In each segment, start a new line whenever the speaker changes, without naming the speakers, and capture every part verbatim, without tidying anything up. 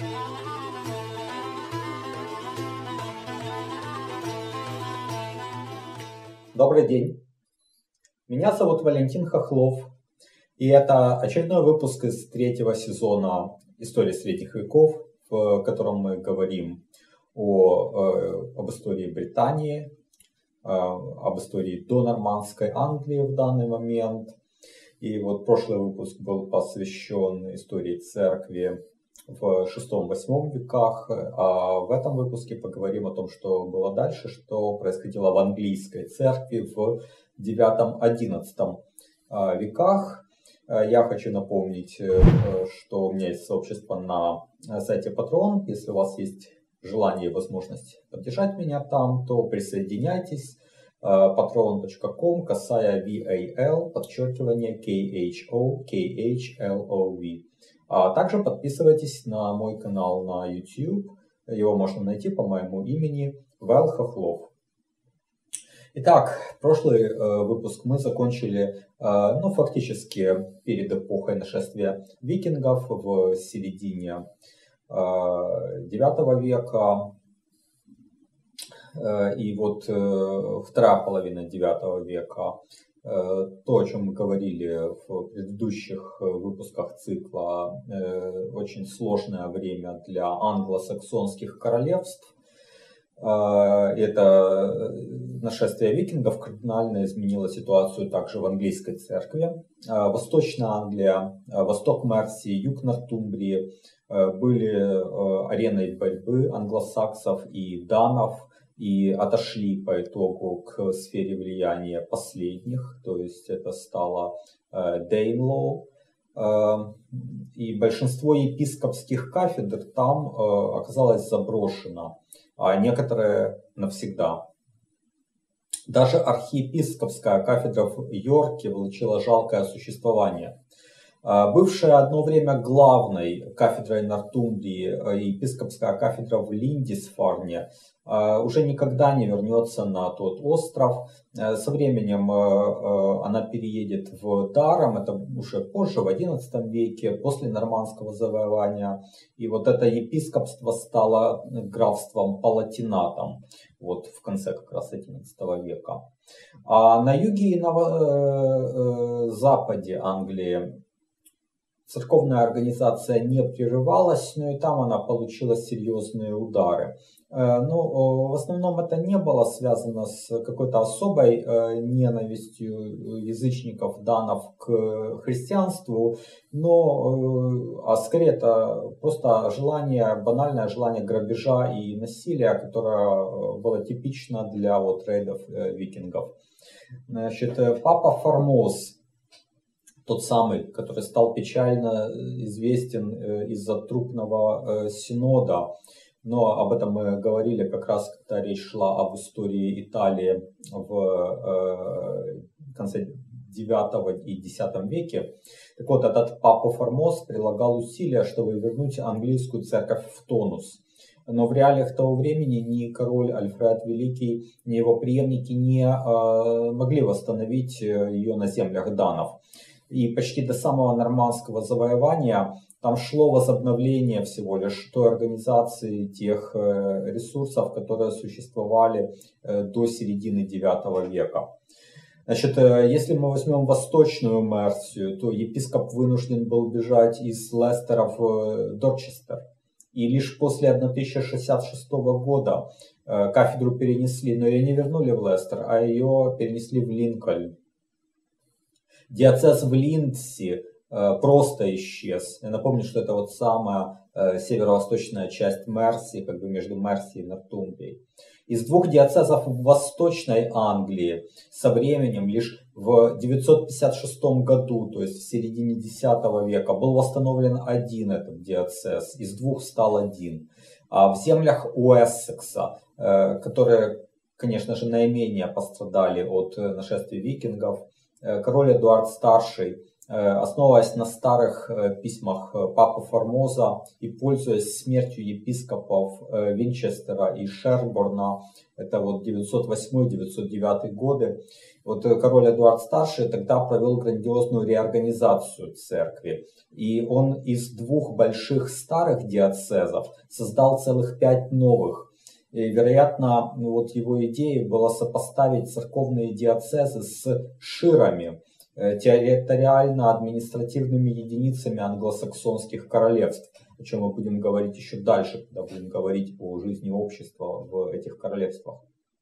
Добрый день, меня зовут Валентин Хохлов, и это очередной выпуск из третьего сезона «Истории средних веков», в котором мы говорим о, об истории Британии, об истории донормандской Англии в данный момент. И вот прошлый выпуск был посвящен истории церкви в шестом-восьмом веках, а в этом выпуске поговорим о том, что было дальше, что происходило в английской церкви в девятом-одиннадцатом веках. Я хочу напомнить, что у меня есть сообщество на сайте Patreon. Если у вас есть желание и возможность поддержать меня там, то присоединяйтесь. patreon точка com, косая вал, подчеркивание kho, khlov. А также подписывайтесь на мой канал на YouTube. Его можно найти по моему имени Вэл Хохлов. Итак, прошлый э, выпуск мы закончили, э, ну, фактически перед эпохой нашествия викингов в середине э, девятого века. Э, и вот э, вторая половина девятого века. То, о чем мы говорили в предыдущих выпусках цикла, очень сложное время для англосаксонских королевств. Это нашествие викингов кардинально изменило ситуацию также в английской церкви. Восточная Англия, восток Мерсии, юг Нортумбрии были ареной борьбы англосаксов и данов, и отошли по итогу к сфере влияния последних, то есть это стало Дейнлоу, и большинство епископских кафедр там оказалось заброшено, а некоторые навсегда. Даже архиепископская кафедра в Йорке получила жалкое существование. Бывшая одно время главной кафедрой Нортумбрии, епископская кафедра в Линдисфарне, уже никогда не вернется на тот остров. Со временем она переедет в Даром, это уже позже, в одиннадцатом веке, после нормандского завоевания. И вот это епископство стало графством Палатинатом, вот в конце как раз одиннадцатого века. А на юге и на западе Англии церковная организация не прерывалась, но и там она получила серьезные удары. Но в основном это не было связано с какой-то особой ненавистью язычников, данов к христианству, но а скорее это просто желание, банальное желание грабежа и насилия, которое было типично для вот рейдов викингов. Значит, папа Формоз, тот самый, который стал печально известен из-за трупного синода, но об этом мы говорили как раз, когда речь шла об истории Италии в конце девятом и десятом веке. Так вот, этот папа Формоз прилагал усилия, чтобы вернуть английскую церковь в тонус. Но в реалиях того времени ни король Альфред Великий, ни его преемники не могли восстановить ее на землях данов. И почти до самого нормандского завоевания там шло возобновление всего лишь той организации, тех ресурсов, которые существовали до середины девятого века. Значит, если мы возьмем восточную Мерсию, то епископ вынужден был бежать из Лестера в Дорчестер. И лишь после тысяча шестьдесят шестого года кафедру перенесли, но ее не вернули в Лестер, а ее перенесли в Линкольн. Диоцез в Линдси просто исчез. Я напомню, что это вот самая северо-восточная часть Мерсии, как бы между Мерсией и Нортумбрией. Из двух диоцезов в Восточной Англии со временем лишь в девятьсот пятьдесят шестом году, то есть в середине десятого века, был восстановлен один этот диоцез. Из двух стал один. А в землях Уэссекса, которые, конечно же, наименее пострадали от нашествия викингов, король Эдуард Старший основываясь на старых письмах папы Формоза и пользуясь смертью епископов Винчестера и Шерборна, это вот девятьсот восьмой — девятьсот девятый годы, вот король Эдуард Старший тогда провел грандиозную реорганизацию церкви. И он из двух больших старых диоцезов создал целых пять новых. И, вероятно, вот его идеей было сопоставить церковные диоцезы с ширами, территориально-административными единицами англосаксонских королевств, о чем мы будем говорить еще дальше, когда будем говорить о жизни общества в этих королевствах.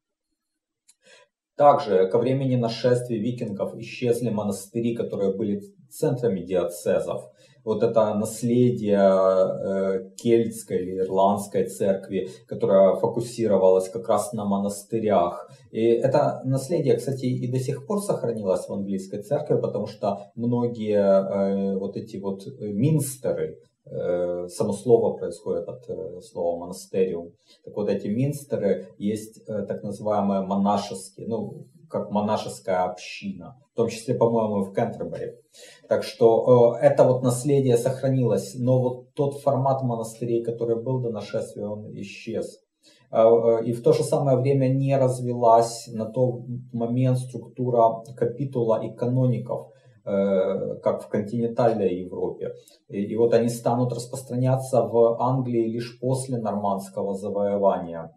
Также ко времени нашествия викингов исчезли монастыри, которые были центрами диоцезов. Вот это наследие э, кельтской или ирландской церкви, которая фокусировалась как раз на монастырях. И это наследие, кстати, и до сих пор сохранилось в английской церкви, потому что многие э, вот эти вот минстеры, э, само слово происходит от э, слова монастериум. Так вот, эти минстеры есть э, так называемые монашеские, ну, как монашеская община, в том числе, по-моему, в Кентербери. Так что э, это вот наследие сохранилось, но вот тот формат монастырей, который был до нашествия, он исчез. Э, э, и в то же самое время не развилась на тот момент структура капитула и каноников, э, как в континентальной Европе. И, и вот они станут распространяться в Англии лишь после нормандского завоевания.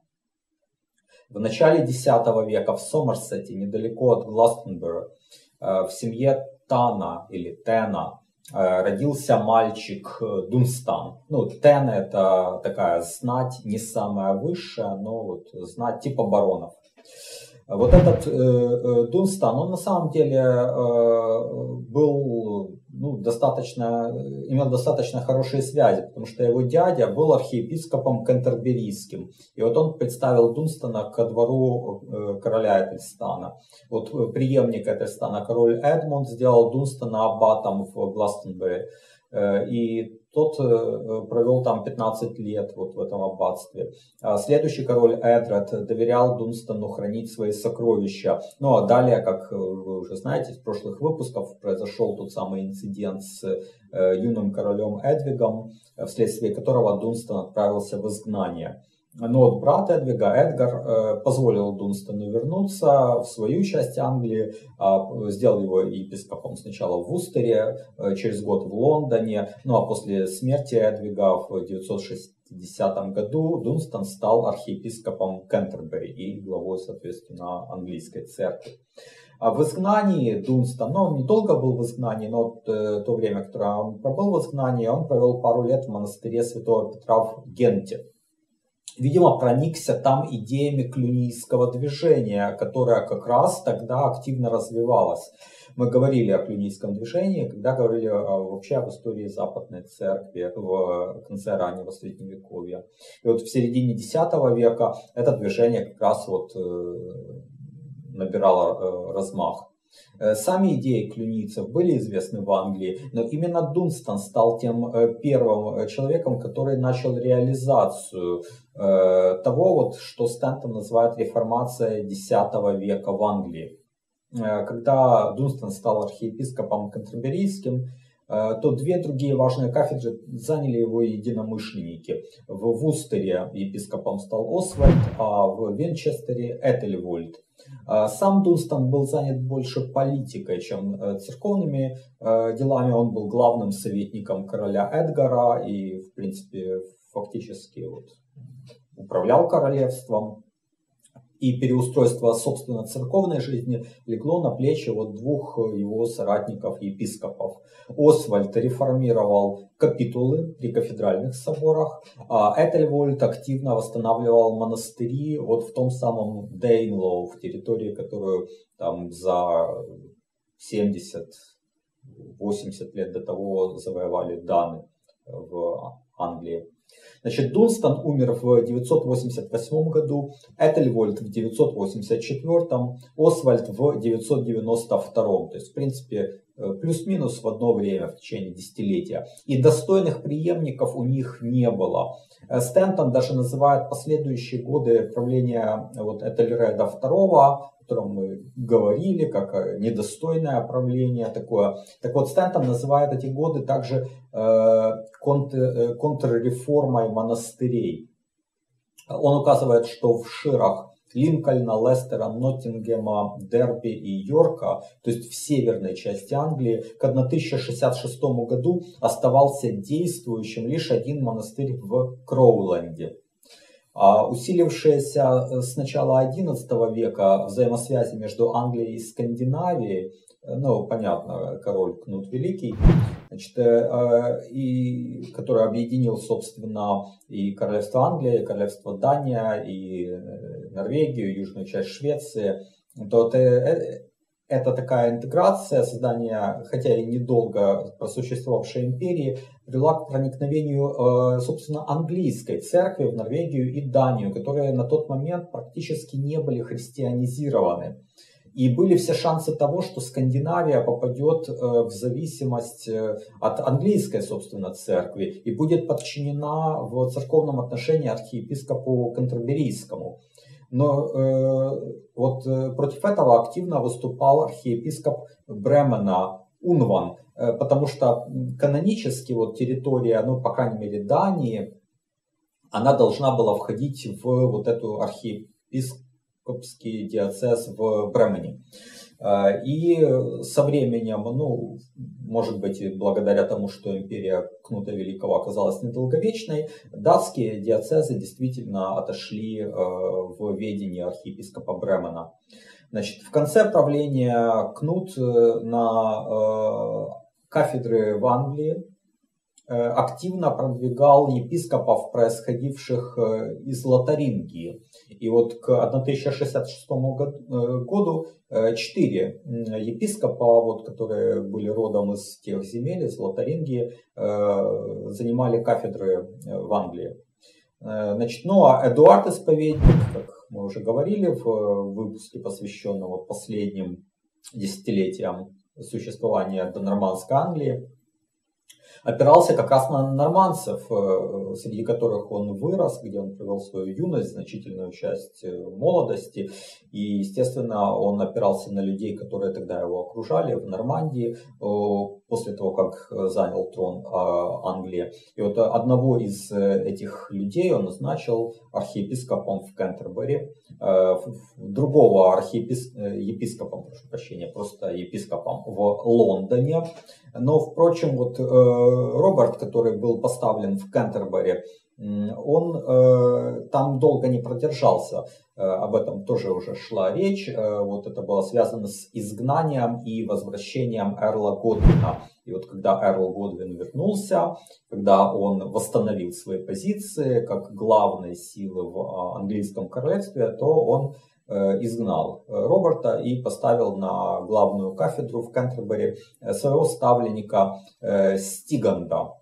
В начале десятого века в Сомерсете, недалеко от Гластенбери, в семье Тана или Тена родился мальчик Дунстан. Ну, Тен — это такая знать, не самая высшая, но вот знать типа баронов. Вот этот э, Дунстан, он на самом деле э, был, ну, достаточно, имел достаточно хорошие связи, потому что его дядя был архиепископом Кентерберийским. И вот он представил Дунстана ко двору э, короля Этельстана. Вот преемник Этельстана, король Эдмунд, сделал Дунстана аббатом в Гластенбери. Э, и тот э, провел там пятнадцать лет вот в этом аббатстве. А следующий король Эдред доверял Дунстану хранить свои сокровища. Ну а далее, как вы уже знаете из прошлых выпусков, произошел тот самый инцидент с э, юным королем Эдвигом, вследствие которого Дунстан отправился в изгнание. Но вот брат Эдвига, Эдгар, э, позволил Дунстану вернуться в свою часть Англии, э, сделал его епископом сначала в Устере, э, через год в Лондоне, ну а после смерти Эдвига в девятьсот шестидесятом году Дунстан стал архиепископом Кентербери и главой, соответственно, английской церкви. А в изгнании Дунстан, ну он недолго был в изгнании, но э, то время, которое он пробыл в изгнании, он провел пару лет в монастыре Святого Петра в Генте. Видимо, проникся там идеями клюнийского движения, которое как раз тогда активно развивалось. Мы говорили о клюнийском движении, когда говорили вообще об истории Западной Церкви в конце раннего Средневековья. И вот в середине десятого века это движение как раз вот набирало размах. Сами идеи клюнийцев были известны в Англии, но именно Дунстан стал тем первым человеком, который начал реализацию того, вот, что Стентон называет реформацией десятого века в Англии. Когда Дунстан стал архиепископом Кентерберийским, то две другие важные кафедры заняли его единомышленники. В Вустере епископом стал Освальд, а в Винчестере Этельвольд. Сам Дунстан был занят больше политикой, чем церковными делами. Он был главным советником короля Эдгара и, в принципе, фактически вот, управлял королевством. И переустройство, собственно, церковной жизни легло на плечи вот двух его соратников-епископов. Освальд реформировал капитулы при кафедральных соборах, а Этельвольд активно восстанавливал монастыри вот в том самом Дейнлоу, в территории, которую там за семьдесят-восемьдесят лет до того завоевали даны в Англии. Значит, Дунстан умер в девятьсот восемьдесят восьмом году, Этельвольд в девятьсот восемьдесят четвёртом, Освальд в девятьсот девяносто втором. То есть, в принципе, плюс-минус в одно время, в течение десятилетия. И достойных преемников у них не было. Стентон даже называет последующие годы правления вот Этельреда второго, о котором мы говорили, как недостойное правление такое. Так вот, Стентон называет эти годы также э, контр, контрреформой монастырей. Он указывает, что в ширах Линкольна, Лестера, Ноттингема, Дерби и Йорка, то есть в северной части Англии, к тысяча шестьдесят шестому году оставался действующим лишь один монастырь в Кроуленде. А усилившаяся с начала одиннадцатого века взаимосвязи между Англией и Скандинавией, ну, понятно, король Кнут Великий, значит, и, который объединил, собственно, и королевство Англия, и королевство Дания, и Норвегию, и южную часть Швеции, то это, это такая интеграция, создание, хотя и недолго просуществовавшей империи, привела к проникновению, собственно, английской церкви в Норвегию и Данию, которые на тот момент практически не были христианизированы. И были все шансы того, что Скандинавия попадет в зависимость от английской, собственно, церкви и будет подчинена в церковном отношении архиепископу Кантерберийскому. Но э, вот против этого активно выступал архиепископ Бремена Унван, э, потому что канонически вот территория, ну, по крайней мере, Дании, она должна была входить в вот эту архиепископский диоцез в Бремене. И со временем, ну, может быть, благодаря тому, что империя Кнута Великого оказалась недолговечной, датские диоцезы действительно отошли в ведение архиепископа Бремена. Значит, в конце правления Кнут на кафедры в Англии активно продвигал епископов, происходивших из Лотарингии. И вот к тысяча шестьдесят шестому году четыре епископа, вот, которые были родом из тех земель, из Лотарингии, занимали кафедры в Англии. Значит, ну а Эдуард Исповедник, как мы уже говорили в выпуске, посвященном вот последним десятилетиям существования донормандской Англии, опирался как раз на нормандцев, среди которых он вырос, где он провел свою юность, значительную часть молодости. И, естественно, он опирался на людей, которые тогда его окружали в Нормандии, после того, как занял трон Англии. И вот одного из этих людей он назначил архиепископом в Кентербери, другого архиепископом, прошу прощения, просто епископом в Лондоне. Но, впрочем, вот Роберт, который был поставлен в Кентербери, он э, там долго не продержался. Э, об этом тоже уже шла речь. Э, вот это было связано с изгнанием и возвращением Эрла Годвина. И вот когда Эрл Годвин вернулся, когда он восстановил свои позиции как главной силы в английском королевстве, то он э, изгнал Роберта и поставил на главную кафедру в Кентербери своего ставленника э, Стиганда.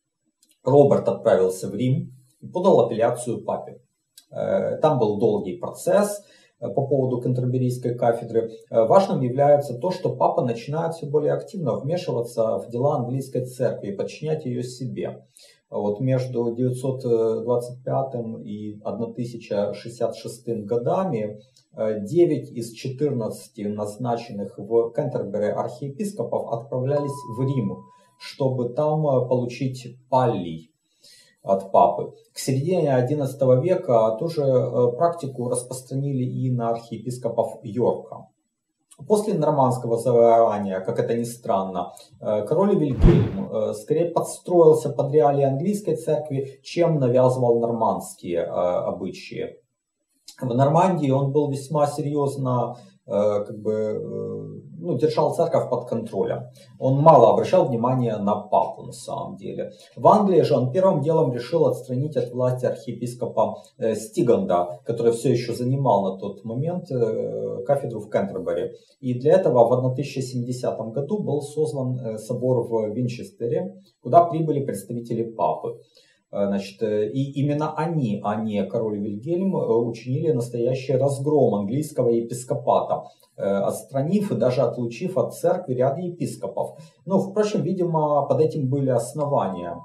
Роберт отправился в Рим и подал апелляцию папе. Там был долгий процесс по поводу Кентерберийской кафедры. Важным является то, что папа начинает все более активно вмешиваться в дела английской церкви и подчинять ее себе. Вот между девятьсот двадцать пятым и тысяча шестьдесят шестым годами девять из четырнадцати назначенных в Кентербери архиепископов отправлялись в Рим, чтобы там получить паллий от папы. К середине одиннадцатого века тоже практику распространили и на архиепископов Йорка. После нормандского завоевания, как это ни странно, король Вильгельм скорее подстроился под реалии английской церкви, чем навязывал нормандские обычаи. В Нормандии он был весьма серьезно, как бы, ну, держал церковь под контролем. Он мало обращал внимания на папу на самом деле. В Англии же он первым делом решил отстранить от власти архиепископа Стиганда, который все еще занимал на тот момент кафедру в Кентербери. И для этого в тысяча семидесятом году был создан собор в Винчестере, куда прибыли представители папы. Значит, и именно они, а не король Вильгельм, учинили настоящий разгром английского епископата, отстранив и даже отлучив от церкви ряд епископов. Но, впрочем, видимо, под этим были основания.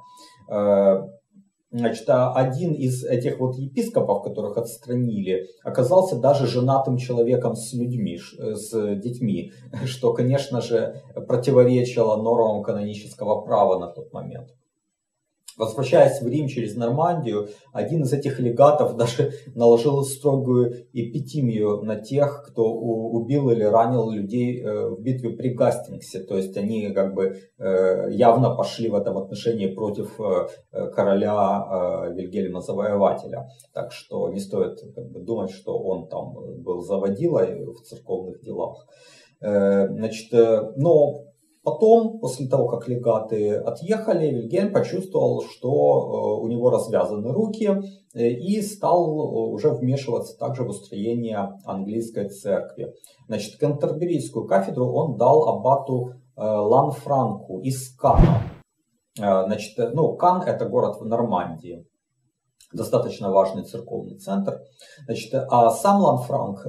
Значит, один из этих вот епископов, которых отстранили, оказался даже женатым человеком с людьми, с детьми, что, конечно же, противоречило нормам канонического права на тот момент. Возвращаясь в Рим через Нормандию, один из этих легатов даже наложил строгую эпитимию на тех, кто убил или ранил людей в битве при Гастингсе. То есть они как бы явно пошли в этом отношении против короля Вильгельма Завоевателя. Так что не стоит как бы думать, что он там был заводилой в церковных делах. Значит, но потом, после того, как легаты отъехали, Вильгельм почувствовал, что у него развязаны руки, и стал уже вмешиваться также в устроение английской церкви. Значит, Кентерберийскую кафедру он дал аббату Ланфранку из Канна. Значит, ну, Кан — это город в Нормандии, достаточно важный церковный центр. Значит, а сам Ланфранк,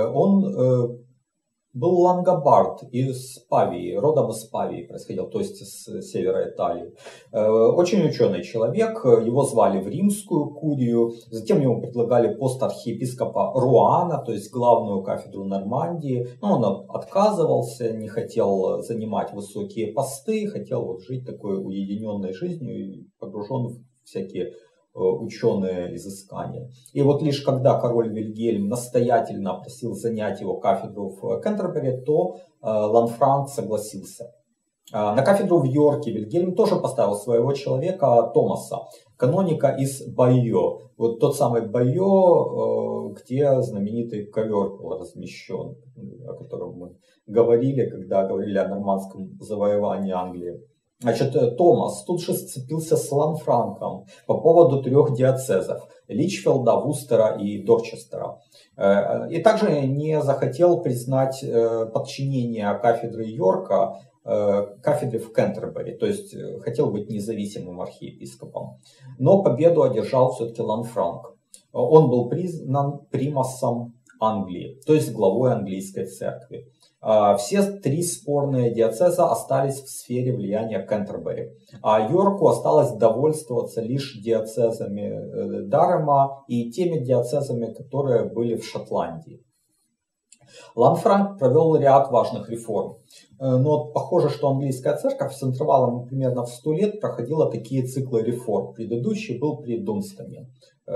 он был лангобард из Павии, родом из Павии происходил, то есть с севера Италии. Очень ученый человек, его звали в римскую курию, затем ему предлагали пост архиепископа Руана, то есть главную кафедру Нормандии, но он отказывался, не хотел занимать высокие посты, хотел вот жить такой уединенной жизнью, погружен в всякие ученые изыскания. И вот лишь когда король Вильгельм настоятельно просил занять его кафедру в Кентербери, то Ланфранк согласился. На кафедру в Йорке Вильгельм тоже поставил своего человека Томаса, каноника из Байо. Вот тот самый Байо, где знаменитый ковер был размещен, о котором мы говорили, когда говорили о нормандском завоевании Англии. Значит, Томас тут же сцепился с Ланфранком по поводу трех диоцезов – Личфилда, Вустера и Дорчестера. И также не захотел признать подчинение кафедры Йорка кафедре в Кентербери, то есть хотел быть независимым архиепископом. Но победу одержал все-таки Ланфранк. Он был признан примасом Англии, то есть главой английской церкви. Все три спорные диоцеза остались в сфере влияния Кентербери, а Йорку осталось довольствоваться лишь диоцезами Дарема и теми диоцезами, которые были в Шотландии. Ланфранк провел ряд важных реформ, но похоже, что английская церковь с интервалом примерно в сто лет проходила такие циклы реформ. Предыдущий был при Дунстоне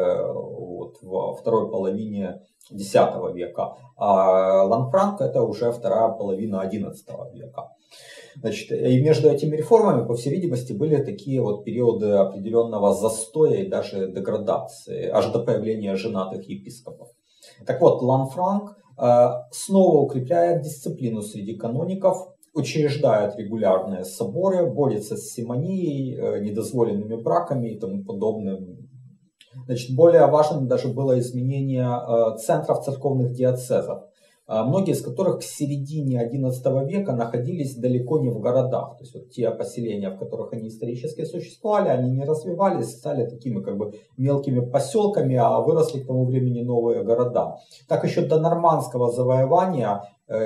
вот, во второй половине десятого века, а Ланфранк — это уже вторая половина одиннадцатого века. Значит, и между этими реформами, по всей видимости, были такие вот периоды определенного застоя и даже деградации, аж до появления женатых епископов. Так вот, Ланфранк снова укрепляет дисциплину среди каноников, учреждает регулярные соборы, борется с симонией, недозволенными браками и тому подобным. Значит, более важным даже было изменение центров церковных диоцезов, многие из которых к середине одиннадцатого века находились далеко не в городах. То есть вот те поселения, в которых они исторически существовали, они не развивались, стали такими как бы мелкими поселками, а выросли к тому времени новые города. Так еще до нормандского завоевания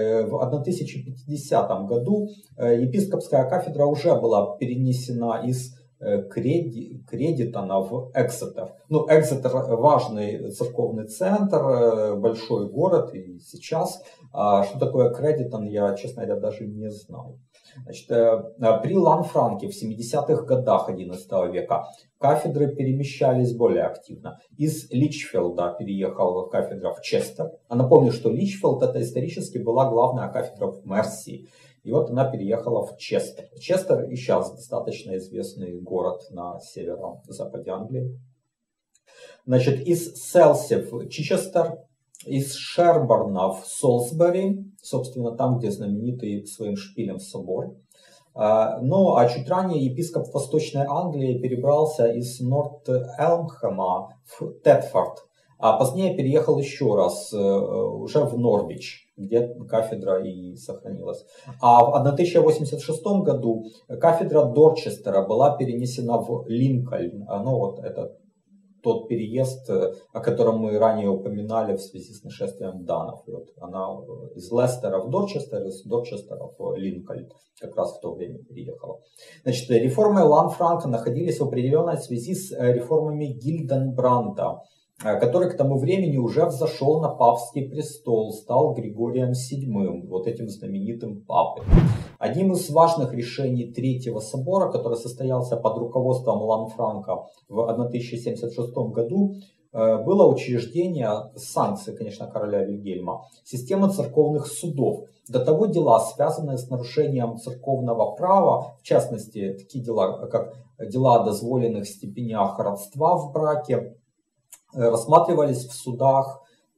в тысяча пятидесятом году епископская кафедра уже была перенесена из Кредитона в Эксетер. Ну, Эксетер важный церковный центр, большой город и сейчас. А что такое Кредитон, я, честно говоря, даже не знал. Значит, при Ланфранке в семидесятых годах одиннадцатого века кафедры перемещались более активно. Из Личфилда переехала кафедра в Честер. А напомню, что Личфилд — это исторически была главная кафедра в Мерсии. И вот она переехала в Честер. Честер и сейчас достаточно известный город на северо-западе Англии. Значит, из Селси в Чичестер, из Шерборна в Солсбери, собственно, там, где знаменитый своим шпилем собор. Ну, а чуть ранее епископ Восточной Англии перебрался из Норт-Элмхэма в Тетфорд, а позднее переехал еще раз, уже в Норвич, где кафедра и сохранилась. А в тысяча восемьдесят шестом году кафедра Дорчестера была перенесена в Линкольн. Ну вот это тот переезд, о котором мы ранее упоминали в связи с нашествием данов. И вот она из Лестера в Дорчестер, из Дорчестера в Линкольн как раз в то время переехала. Значит, реформы Ланфранка находились в определенной связи с реформами Гильденбранта, который к тому времени уже взошел на папский престол, стал Григорием седьмым, вот этим знаменитым папой. Одним из важных решений Третьего собора, который состоялся под руководством Ланфранка в тысяча семьдесят шестом году, было учреждение санкций, конечно, короля Вильгельма, системы церковных судов. До того дела, связанные с нарушением церковного права, в частности, такие дела, как дела о дозволенных степенях родства в браке, рассматривались в судах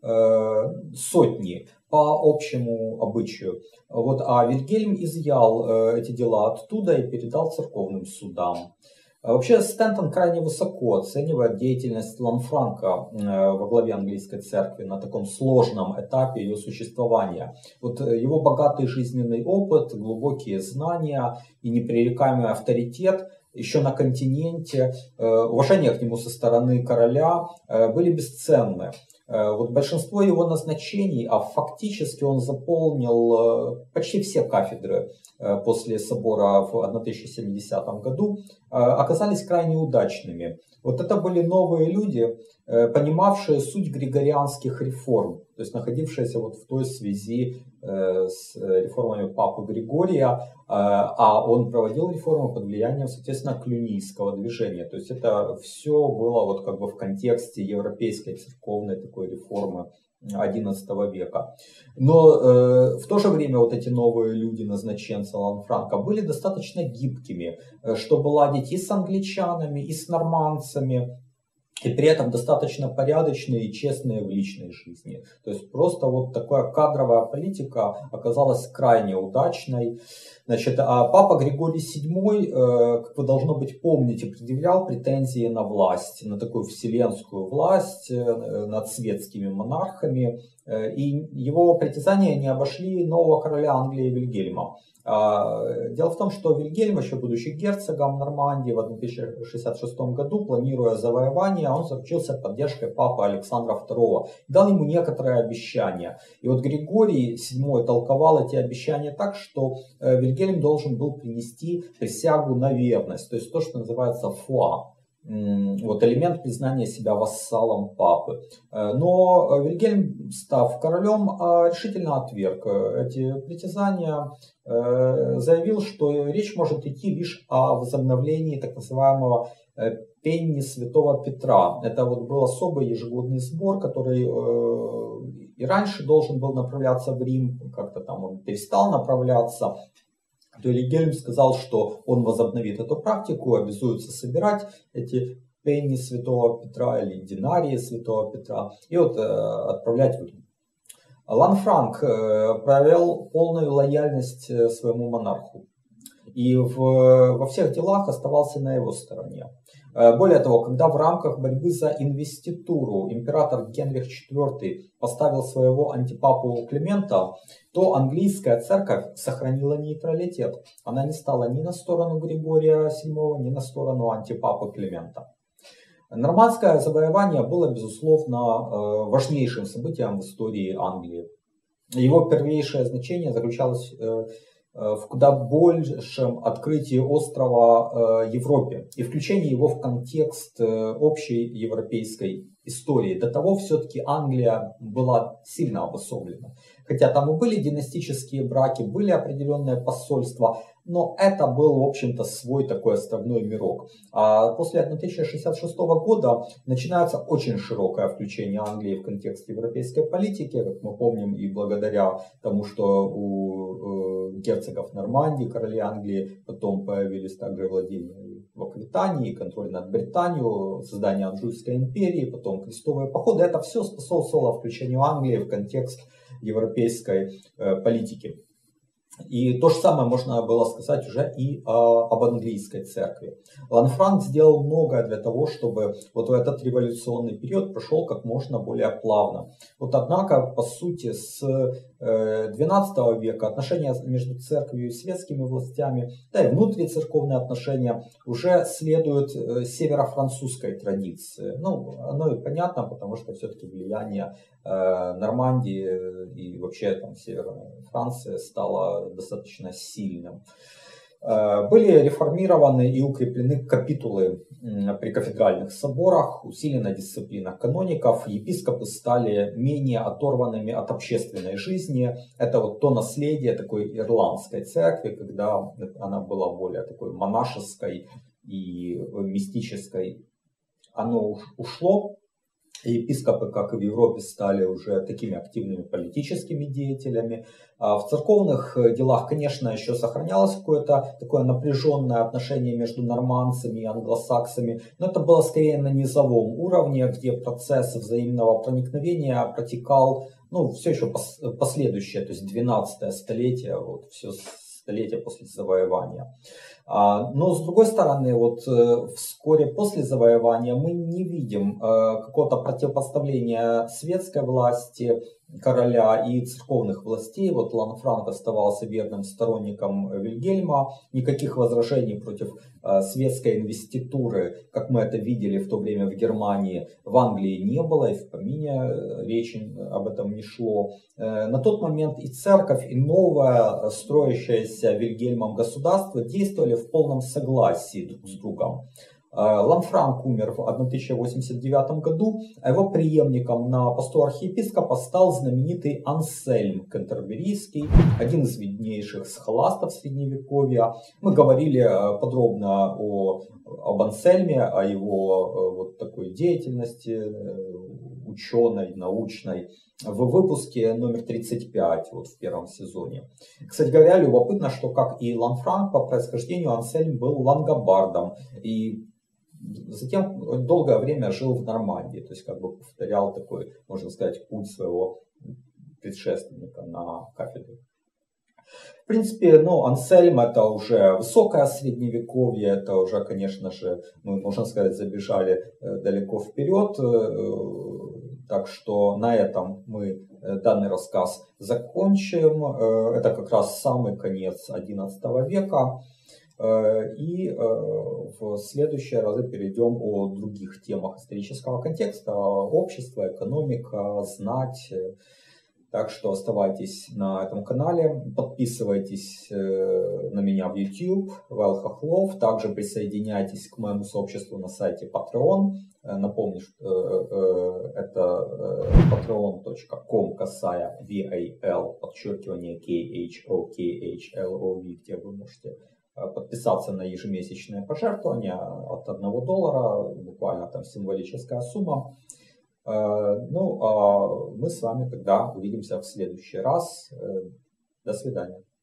э, сотни по общему обычаю. Вот, а Вильгельм изъял э, эти дела оттуда и передал церковным судам. Вообще Стентон крайне высоко оценивает деятельность Ланфранка э, во главе английской церкви на таком сложном этапе ее существования. Вот его богатый жизненный опыт, глубокие знания и непререкаемый авторитет еще на континенте, уважение к нему со стороны короля были бесценны. Вот большинство его назначений, а фактически он заполнил почти все кафедры после собора в тысяча семидесятом году, оказались крайне удачными. Вот это были новые люди, понимавшие суть григорианских реформ, то есть находившиеся вот в той связи с реформами папы Григория, а он проводил реформы под влиянием, соответственно, клюнийского движения. То есть это все было вот как бы в контексте европейской церковной такой реформы одиннадцатого века. Но э, в то же время вот эти новые люди, назначенцы Ланфранка, были достаточно гибкими, чтобы ладить и с англичанами, и с нормандцами, и при этом достаточно порядочные и честные в личной жизни. То есть просто вот такая кадровая политика оказалась крайне удачной. Значит, а папа Григорий седьмой, как вы, должно быть, помните, предъявлял претензии на власть, на такую вселенскую власть над светскими монархами. И его притязания не обошли нового короля Англии Вильгельма. Дело в том, что Вильгельм, еще будучи герцогом Нормандии, в тысяча шестьдесят шестом году, планируя завоевание, он заручился поддержкой папы Александра второго, дал ему некоторые обещания. И вот Григорий седьмой толковал эти обещания так, что Вильгельм должен был принести присягу на верность, то есть то, что называется фуа. Вот элемент признания себя вассалом папы. Но Вильгельм, став королем, решительно отверг эти притязания, заявил, что речь может идти лишь о возобновлении так называемого пенни Святого Петра. Это вот был особый ежегодный сбор, который и раньше должен был направляться в Рим, как-то там он перестал направляться. То Вильгельм сказал, что он возобновит эту практику, обязуется собирать эти пенни Святого Петра или динарии Святого Петра и вот э, отправлять в Рим. Ланфранк э, проявил полную лояльность своему монарху и в, во всех делах оставался на его стороне. Более того, когда в рамках борьбы за инвеституру император Генрих четвёртый поставил своего антипапу Климента, то английская церковь сохранила нейтралитет. Она не стала ни на сторону Григория седьмого, ни на сторону антипапы Климента. Нормандское завоевание было, безусловно, важнейшим событием в истории Англии. Его первейшее значение заключалось в куда большем открытии острова Европе и включении его в контекст общей европейской истории. До того все-таки Англия была сильно обособлена. Хотя там и были династические браки, были определенные посольства, но это был, в общем-то, свой такой островной мирок. А после тысяча шестьдесят шестого года начинается очень широкое включение Англии в контекст европейской политики, как мы помним, и благодаря тому, что у герцогов Нормандии, королей Англии, потом появились также владения в Аквитании, контроль над Британией, создание Анжуйской империи, потом крестовые походы. Это все способствовало включению Англии в контекст европейской э, политики. И то же самое можно было сказать уже и о, об английской церкви. Ланфранк сделал многое для того, чтобы вот этот революционный период прошел как можно более плавно. Вот однако, по сути, с двенадцатого века отношения между церковью и светскими властями, да и внутрицерковные отношения уже следуют северо-французской традиции. Ну, оно и понятно, потому что все-таки влияние Нормандии и вообще там Северной Франции стало достаточно сильным. Были реформированы и укреплены капитулы при кафедральных соборах, усилена дисциплина каноников, епископы стали менее оторванными от общественной жизни. Это вот то наследие такой ирландской церкви, когда она была более такой монашеской и мистической. Оно ушло. Епископы, как и в Европе, стали уже такими активными политическими деятелями. В церковных делах, конечно, еще сохранялось какое-то такое напряженное отношение между нормандцами и англосаксами, но это было скорее на низовом уровне, где процесс взаимного проникновения протекал, ну, все еще последующее, то есть двенадцатое столетие, вот все столетие после завоевания. Но с другой стороны, вот вскоре после завоевания мы не видим какого-то противопоставления светской власти, короля и церковных властей. Вот Ланфранк оставался верным сторонником Вильгельма. Никаких возражений против светской инвеституры, как мы это видели в то время в Германии, в Англии не было, и в помине речи об этом не шло. На тот момент и церковь, и новое строящееся Вильгельмом государство действовали в полном согласии друг с другом. Ланфранк умер в тысяча восемьдесят девятом году, а его преемником на посту архиепископа стал знаменитый Ансельм Кентерберийский, один из виднейших схоластов Средневековья. Мы говорили подробно о, об Ансельме, о его вот такой деятельности ученой, научной, в выпуске номер тридцать пять, вот в первом сезоне. Кстати говоря, любопытно, что как и Ланфранк, по происхождению Ансельм был лангобардом и затем долгое время жил в Нормандии, то есть как бы повторял такой, можно сказать, путь своего предшественника на кафедре. В принципе, ну, Ансельм это уже высокое средневековье, это уже, конечно же, мы, можно сказать, забежали далеко вперед. Так что на этом мы данный рассказ закончим. Это как раз самый конец одиннадцатого века. И в следующие разы перейдем о других темах исторического контекста, общества, экономика, знать. Так что оставайтесь на этом канале, подписывайтесь на меня в YouTube, Вэл Хохлов, также присоединяйтесь к моему сообществу на сайте Patreon. Напомню, что это patreon точка com косая val, подчеркивание khokhlov, где вы можете подписаться на ежемесячное пожертвование от одного доллара, буквально там символическая сумма. Ну, а мы с вами тогда увидимся в следующий раз. До свидания.